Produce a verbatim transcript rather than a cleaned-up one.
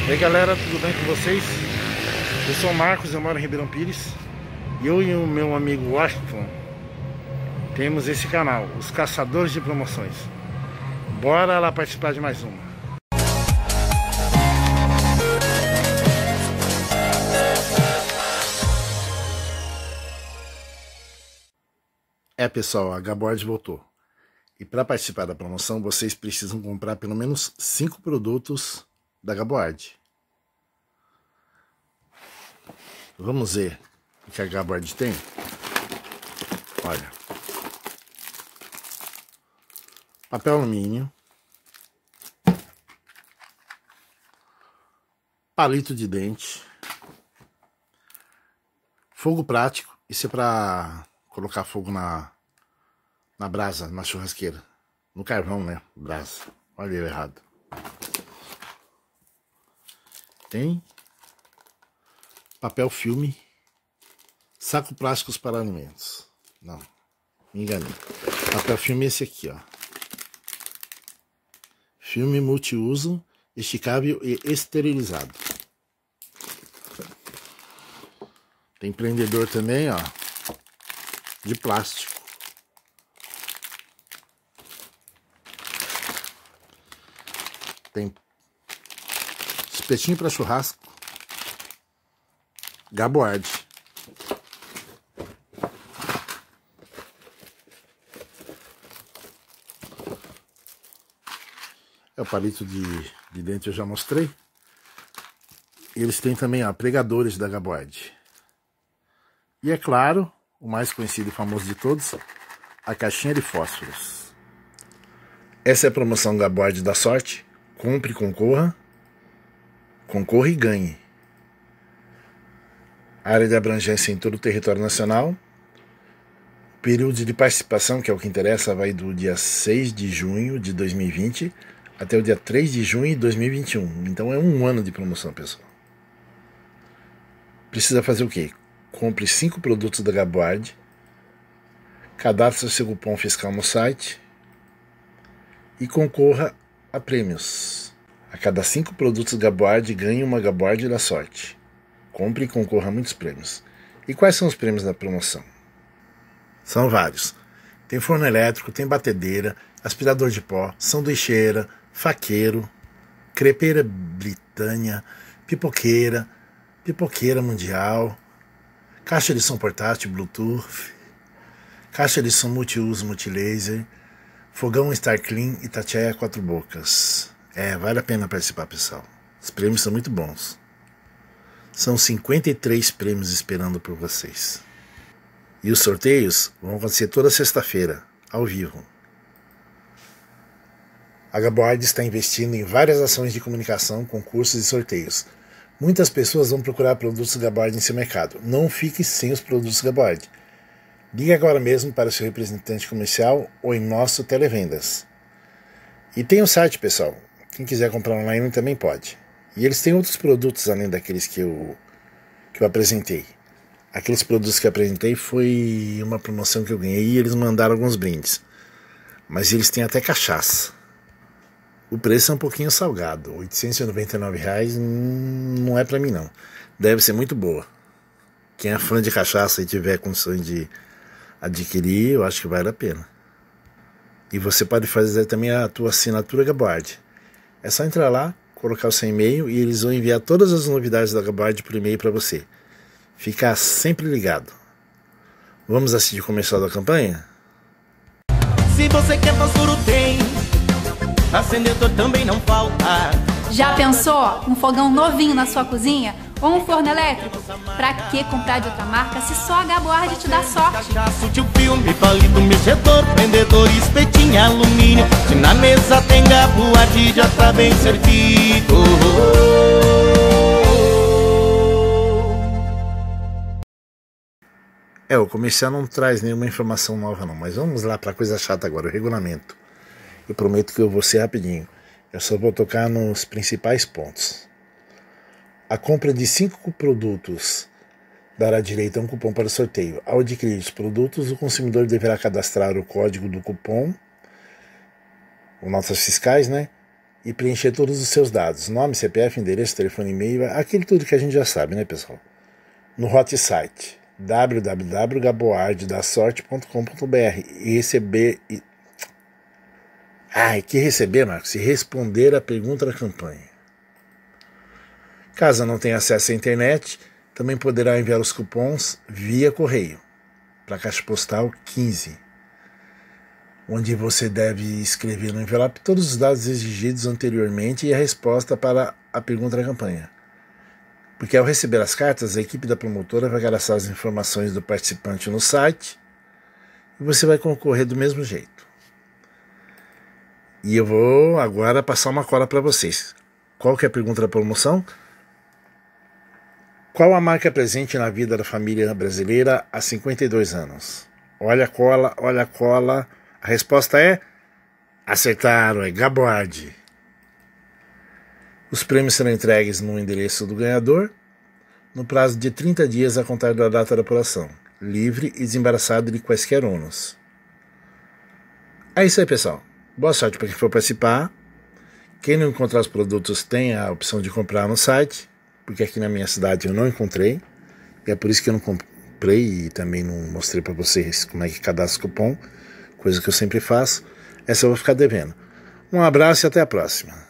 E aí galera, tudo bem com vocês? Eu sou o Marcos, eu moro em Ribeirão Pires. E eu e o meu amigo Washington temos esse canal, Os Caçadores de Promoções. Bora lá participar de mais uma. É pessoal, a Gaboard voltou. E para participar da promoção, vocês precisam comprar pelo menos cinco produtos da Gaboard. Vamos ver o que a Gaboard tem. Olha, papel alumínio, palito de dente, fogo prático. Isso é para colocar fogo na, na brasa, na churrasqueira. No carvão, né? Brasa. Olha eu errado. Tem papel filme, saco plásticos para alimentos. Não, me enganei. Papel filme é esse aqui, ó. Filme multiuso, esticável e esterilizado. Tem prendedor também, ó, de plástico. Tem espetinho para churrasco. Gaboard. É o palito de, de dente, eu já mostrei. Eles têm também, ó, pregadores da Gaboard. E é claro, o mais conhecido e famoso de todos, a caixinha de fósforos. Essa é a promoção Gaboard da sorte. Compre, concorra, concorra e ganhe. Área de abrangência em todo o território nacional. Período de participação, que é o que interessa, vai do dia seis de junho de dois mil e vinte até o dia três de junho de dois mil e vinte e um. Então é um ano de promoção, pessoal. Precisa fazer o quê? Compre cinco produtos da Gaboard, cadastre seu cupom fiscal no site e concorra a prêmios. A cada cinco produtos Gaboard, ganhe uma Gaboard da sorte. Compre e concorra a muitos prêmios. E quais são os prêmios da promoção? São vários. Tem forno elétrico, tem batedeira, aspirador de pó, sanduicheira, faqueiro, crepeira Britânia, pipoqueira, pipoqueira mundial, caixa de som portátil Bluetooth, caixa de som multiuso multilaser, fogão Star Clean Itatiaia quatro bocas. É, vale a pena participar, pessoal. Os prêmios são muito bons. São cinquenta e três prêmios esperando por vocês. E os sorteios vão acontecer toda sexta-feira, ao vivo. A Gaboard está investindo em várias ações de comunicação, concursos e sorteios. Muitas pessoas vão procurar produtos Gaboard em seu mercado. Não fique sem os produtos Gaboard. Ligue agora mesmo para o seu representante comercial ou em nosso televendas. E tem o site, pessoal. Quem quiser comprar online também pode. E eles têm outros produtos além daqueles que eu, que eu apresentei. Aqueles produtos que eu apresentei foi uma promoção que eu ganhei e eles mandaram alguns brindes. Mas eles têm até cachaça. O preço é um pouquinho salgado. oitocentos e noventa e nove reais não é pra mim não. Deve ser muito boa. Quem é fã de cachaça e tiver condições de adquirir, eu acho que vale a pena. E você pode fazer também a tua assinatura Gaboard. É só entrar lá, colocar o seu e-mail e eles vão enviar todas as novidades da Gaboard por e-mail para você. Ficar sempre ligado. Vamos assistir o comercial da campanha? Se você quer fósforo tem, acendedor também não falta. Já pensou um fogão novinho na sua cozinha? Ou um forno elétrico? Pra que comprar de outra marca se só a Gaboard te dá sorte? Sutil filme, palito, mexedor, prendedor, espetinho, alumínio. Se na mesa tem Gaboard, já tá bem servido. É, o comercial não traz nenhuma informação nova não, mas vamos lá para a coisa chata agora, o regulamento. Eu prometo que eu vou ser rapidinho, eu só vou tocar nos principais pontos. A compra de cinco produtos dará direito a um cupom para o sorteio. Ao adquirir os produtos, o consumidor deverá cadastrar o código do cupom, ou notas fiscais, né? e preencher todos os seus dados, nome, C P F, endereço, telefone, e-mail, aquele tudo que a gente já sabe, né, pessoal? No hot site w w w ponto gaboard da sorte ponto com ponto b r e receber... E... Ai, que receber, Marcos? E responder a pergunta da campanha. Caso não tenha acesso à internet, também poderá enviar os cupons via correio para a Caixa Postal quinze, onde você deve escrever no envelope todos os dados exigidos anteriormente e a resposta para a pergunta da campanha. Porque ao receber as cartas, a equipe da promotora vai cadastrar as informações do participante no site e você vai concorrer do mesmo jeito. E eu vou agora passar uma cola para vocês. Qual que é a pergunta da promoção? Qual a marca presente na vida da família brasileira há cinquenta e dois anos? Olha a cola, olha a cola. A resposta é... Acertaram, é Gaboard. Os prêmios serão entregues no endereço do ganhador no prazo de trinta dias a contar da data da apuração, livre e desembaraçado de quaisquer ônus. É isso aí, pessoal. Boa sorte para quem for participar. Quem não encontrar os produtos tem a opção de comprar no site, porque aqui na minha cidade eu não encontrei, e é por isso que eu não comprei e também não mostrei para vocês como é que cadastra o cupom, coisa que eu sempre faço. Essa eu vou ficar devendo. Um abraço e até a próxima.